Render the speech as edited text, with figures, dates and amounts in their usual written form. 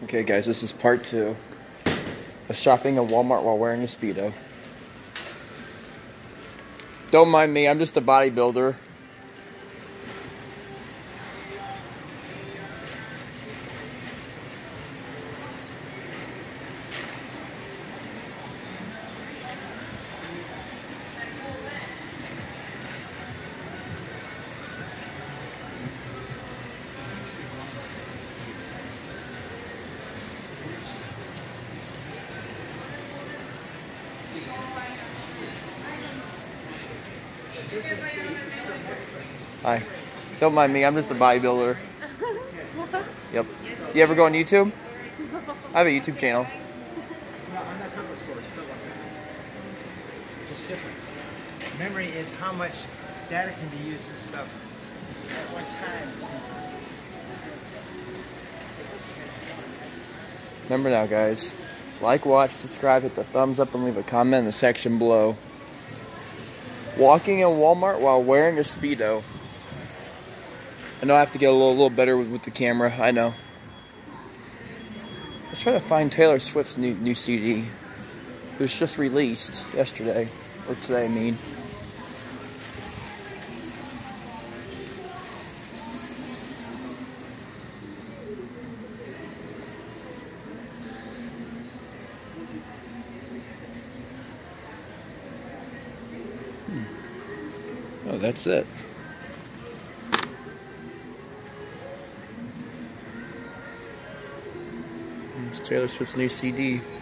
Okay guys, this is part 2 of shopping at Walmart while wearing a speedo. Don't mind me, I'm just a bodybuilder. Hi. Don't mind me, I'm just a bodybuilder. Yep. You ever go on YouTube? I have a YouTube channel. No, I'm not talking about storage. It's different. Memory is how much data can be used and stuff at one time. Remember now guys, like, watch, subscribe, hit the thumbs up, and leave a comment in the section below. Walking in Walmart while wearing a speedo. I know I have to get a little better with the camera, I know. Let's try to find Taylor Swift's new CD. It was just released yesterday, or today I mean. Oh, that's it. It's Taylor Swift's new CD.